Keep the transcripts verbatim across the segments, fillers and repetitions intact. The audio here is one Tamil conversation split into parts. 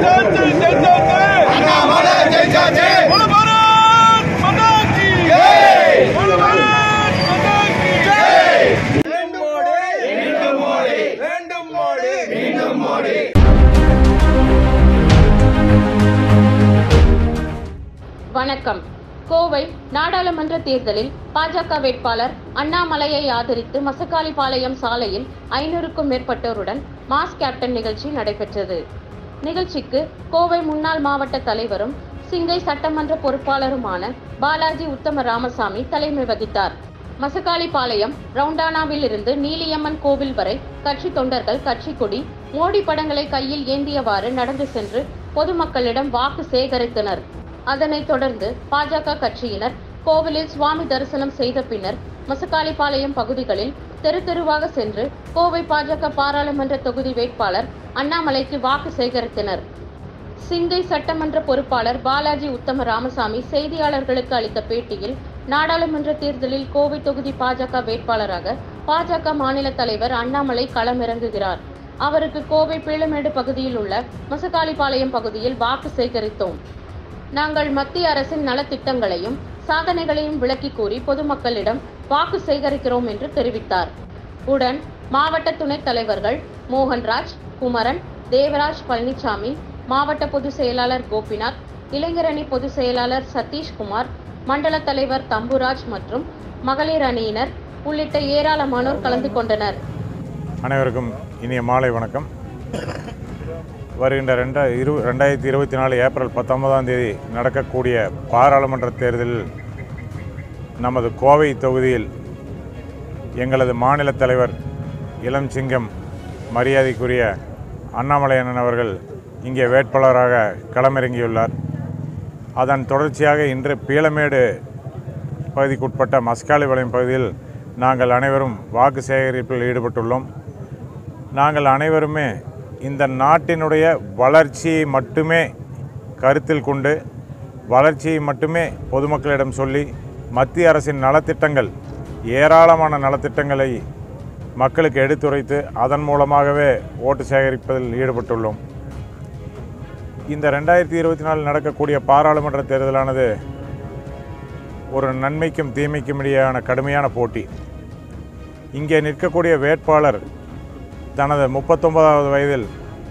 வணக்கம். கோவை நாடாளுமன்ற தேர்தலில் பாஜக வேட்பாளர் அண்ணாமலையை ஆதரித்து மசக்காளிபாளையம் சாலையில் ஐநூறுக்கும் மேற்பட்டோருடன் மாஸ் கேப்டன் நிகழ்ச்சி நடைபெற்றது. நிகழ்ச்சிக்கு கோவை முன்னாள் மாவட்ட தலைவரும் சிங்கை சட்டமன்ற பொறுப்பாளருமான பாலாஜி உத்தம ராமசாமி தலைமை வகித்தார். மசக்காளிபாளையம் ரவுண்டானாவில் இருந்து நீலியம்மன் கோவில் வரை கட்சி தொண்டர்கள் கட்சி கொடி, மோடி படங்களை கையில் ஏந்தியவாறு நடந்து சென்று பொதுமக்களிடம் வாக்கு சேகரித்தனர். அதனைத் தொடர்ந்து பாஜக கட்சியினர் கோவிலில் சுவாமி தரிசனம் செய்த பின்னர் மசக்காளிபாளையம் பகுதிகளில் தெரு தெருவாக சென்று கோவை பாஜக பாராளுமன்ற தொகுதி வேட்பாளர் அண்ணாமலைக்கு வாக்கு சேகரித்தனர். சிங்கை சட்டமன்ற பொறுப்பாளர் பாலாஜி உத்தம ராமசாமி செய்தியாளர்களுக்கு அளித்த பேட்டியில், நாடாளுமன்ற தேர்தலில் கோவை தொகுதி பாஜக வேட்பாளராக பாஜக மாநில தலைவர் அண்ணாமலை களமிறங்குகிறார். அவருக்கு கோவை பீளமேடு பகுதியில் உள்ள மசக்காளிபாளையம் பகுதியில் வாக்கு சேகரித்தோம். நாங்கள் மத்திய அரசின் நலத்திட்டங்களையும் சாதனைகளையும் விளக்கி கூறி பொதுமக்களிடம் வாக்கு சேகரிக்கிறோம் என்று தெரிவித்தார். உடன் மாவட்ட துணைத் தலைவர்கள் மோகன்ராஜ், குமரன், தேவராஜ், பழனிசாமி, மாவட்ட பொதுச் செயலாளர் கோபிநாத், இளைஞரணி பொதுச் செயலாளர் சதீஷ்குமார், மண்டல தலைவர் தம்புராஜ் மற்றும் மகளிர் அணியினர் உள்ளிட்ட ஏராளமானோர் கலந்து கொண்டனர். அனைவருக்கும் இனிய மாலை வணக்கம். வருகின்ற ரெண்டா இரு ரெண்டாயிரத்தி இருபத்தி நாலு ஏப்ரல் பத்தொன்பதாம் தேதி நடக்கக்கூடிய பாராளுமன்ற தேர்தலில் நமது கோவை தொகுதியில் எங்களது மாநில தலைவர் இளம் சிங்கம் மரியாதைக்குரிய அண்ணாமலை அண்ணன் அவர்கள் இங்கே வேட்பாளராக களமிறங்கியுள்ளார். அதன் தொடர்ச்சியாக இன்று பீளமேடு பகுதிக்குட்பட்ட மசக்காளிபாளையம் பகுதியில் நாங்கள் அனைவரும் வாக்கு சேகரிப்பில் ஈடுபட்டுள்ளோம். நாங்கள் அனைவருமே இந்த நாட்டினுடைய வளர்ச்சியை மட்டுமே கருத்தில் கொண்டு வளர்ச்சியை மட்டுமே பொதுமக்களிடம் சொல்லி மத்திய அரசின் நலத்திட்டங்கள், ஏராளமான நலத்திட்டங்களை மக்களுக்கு எடுத்துரைத்து அதன் மூலமாகவே ஓட்டு சேகரிப்பதில் ஈடுபட்டுள்ளோம். இந்த ரெண்டாயிரத்தி இருபத்தி நாலு நடக்கக்கூடிய பாராளுமன்ற தேர்தலானது ஒரு நன்மைக்கும் தீமைக்கும் இடையேயான கடுமையான போட்டி. இங்கே நிற்கக்கூடிய வேட்பாளர் தனது முப்பத்தொன்பதாவது வயதில்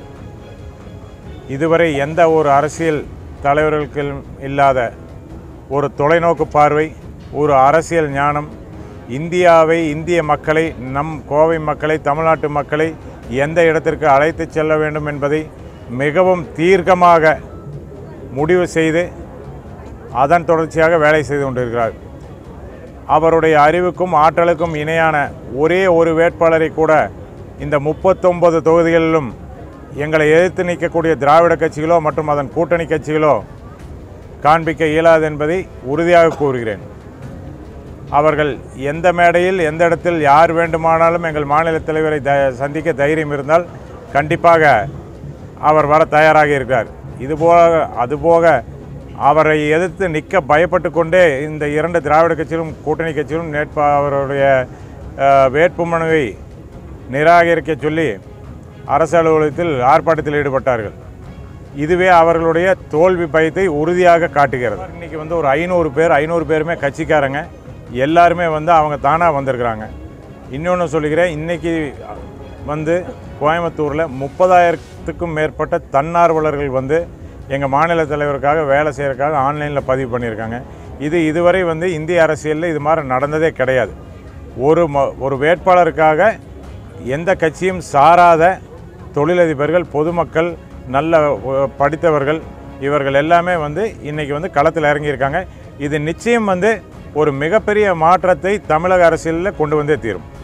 இதுவரை எந்த ஒரு அரசியல் தலைவர்களுக்கு இல்லாத ஒரு தொலைநோக்கு பார்வை, ஒரு அரசியல் ஞானம், இந்தியாவை, இந்திய மக்களை, நம் கோவை மக்களை, தமிழ்நாட்டு மக்களை எந்த இடத்திற்கு அழைத்து செல்ல வேண்டும் என்பதை மிகவும் தீர்க்கமாக முடிவு செய்து அதன் தொடர்ச்சியாக வேலை செய்து கொண்டிருக்கிறார். அவருடைய அறிவுக்கும் ஆற்றலுக்கும் இணையான ஒரே ஒரு வேட்பாளரை கூட இந்த முப்பத்தொன்பது தொகுதிகளிலும் எங்களை எதிர்த்து நிற்கக்கூடிய திராவிட கட்சிகளோ மற்றும் அதன் கூட்டணி கட்சிகளோ காண்பிக்க இயலாது என்பதை உறுதியாக கூறுகிறேன். அவர்கள் எந்த மேடையில் எந்த இடத்தில் யார் வேண்டுமானாலும் எங்கள் மாநில தலைவரை த சந்திக்க தைரியம் இருந்தால் கண்டிப்பாக அவர் வர தயாராக இருக்கிறார். இதுபோக அதுபோக அவரை எதிர்த்து நிற்க பயப்பட்டு கொண்டே இந்த இரண்டு திராவிட கட்சிகளும் கூட்டணி கட்சிகளும் நேற்று அவருடைய வேட்புமனுவை நிராகரிக்க சொல்லி அரசு அலுவலகத்தில் ஆர்ப்பாட்டத்தில் ஈடுபட்டார்கள். இதுவே அவர்களுடைய தோல்வி பயத்தை உறுதியாக காட்டுகிறது. இன்றைக்கி வந்து ஒரு ஐநூறு பேர் ஐநூறு பேருமே கட்சிக்காரங்க, எல்லாருமே வந்து அவங்க தானாக வந்திருக்கிறாங்க. இன்னொன்று சொல்லிக்கிறேன், இன்றைக்கி வந்து கோயம்புத்தூரில் முப்பதாயிரத்துக்கும் மேற்பட்ட தன்னார்வலர்கள் வந்து எங்கள் மாநில தலைவருக்காக வேலை செய்கிறதுக்காக ஆன்லைனில் பதிவு பண்ணியிருக்காங்க. இது இதுவரை வந்து இந்திய அரசியலில் இது மாதிரி நடந்ததே கிடையாது. ஒரு ம ஒரு வேட்பாளருக்காக எந்த கட்சியும் சாராத தொழிலதிபர்கள், பொதுமக்கள், நல்ல படித்தவர்கள், இவர்கள் எல்லாமே வந்து இன்றைக்கி வந்து களத்தில் இறங்கியிருக்காங்க. இது நிச்சயம் வந்து ஒரு மிகப்பெரிய மாற்றத்தை தமிழக அரசியலில் கொண்டு வந்தே தீரும்.